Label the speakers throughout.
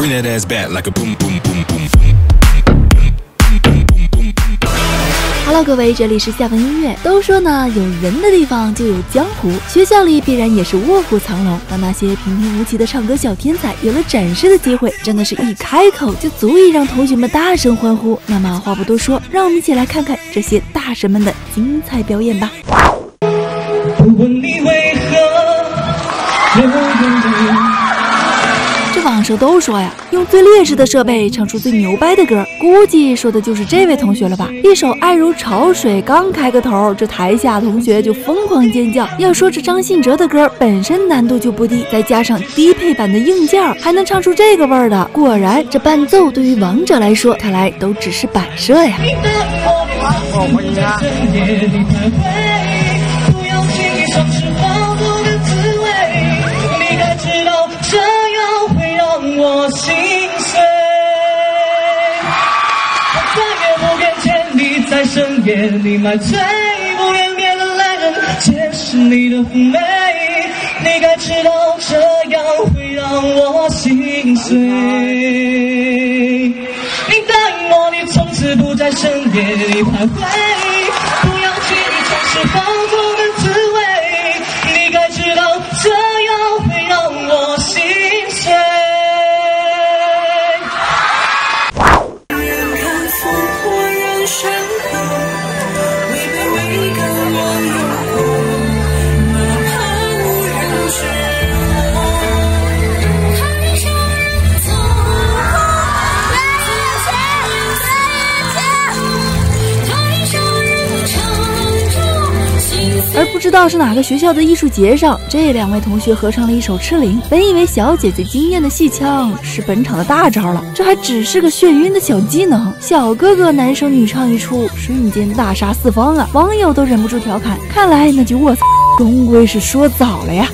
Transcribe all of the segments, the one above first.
Speaker 1: Bring that ass back like a boom boom boom boom.
Speaker 2: Hello， 各位，这里是下文音乐。都说呢，有人的地方就有江湖，学校里必然也是卧虎藏龙。当那些平平无奇的唱歌小天才有了展示的机会，真的是一开口就足以让同学们大声欢呼。那么话不多说，让我们一起来看看这些大神们的精彩表演吧。
Speaker 3: 不问你为何流眼泪。
Speaker 2: 这网上都说呀，用最劣质的设备唱出最牛掰的歌，估计说的就是这位同学了吧？一首《爱如潮水》刚开个头，这台下同学就疯狂尖叫。要说这张信哲的歌本身难度就不低，再加上低配版的硬件，还能唱出这个味儿的，果然这伴奏对于王者来说，看来都只是摆设呀。
Speaker 3: 我心碎，我再也不愿见你在深夜里买醉，不愿别的男人解释你的妩媚，你该知道这样会让我心碎。你答应我，你从此不在深夜里徘徊，不要轻易尝试放纵的滋味，你该知道这样会让我心碎。
Speaker 2: 而不知道是哪个学校的艺术节上，这两位同学合唱了一首《痴灵》。本以为小姐姐惊艳的戏腔是本场的大招了，这还只是个眩晕的小技能。小哥哥男声女唱一出，瞬间大杀四方啊！网友都忍不住调侃，看来那句我操终归是说早了呀。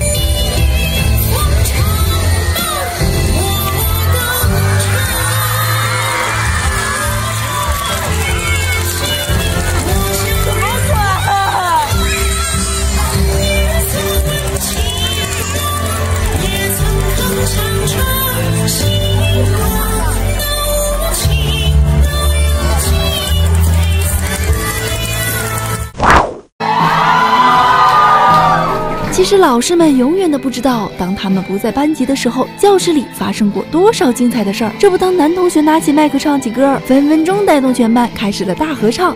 Speaker 2: 其实老师们永远都不知道，当他们不在班级的时候，教室里发生过多少精彩的事儿。这不，当男同学拿起麦克唱起歌，分分钟带动全班开始了大合唱。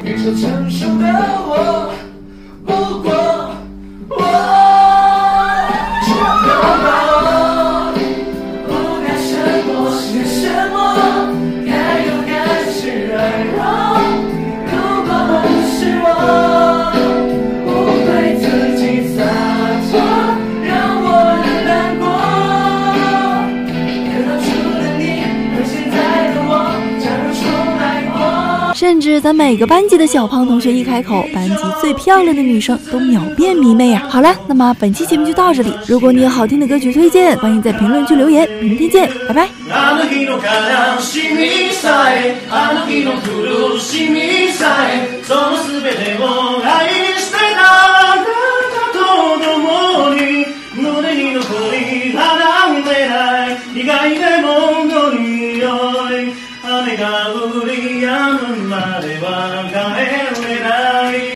Speaker 2: 甚至咱每个班级的小胖同学一开口，班级最漂亮的女生都秒变迷妹啊！好了，那么本期节目就到这里。如果你有好听的歌曲推荐，欢迎在评论区留言。明天见，拜拜。
Speaker 3: あの日の悲しみさえ、あの日の苦しみさえ、その全てを愛してた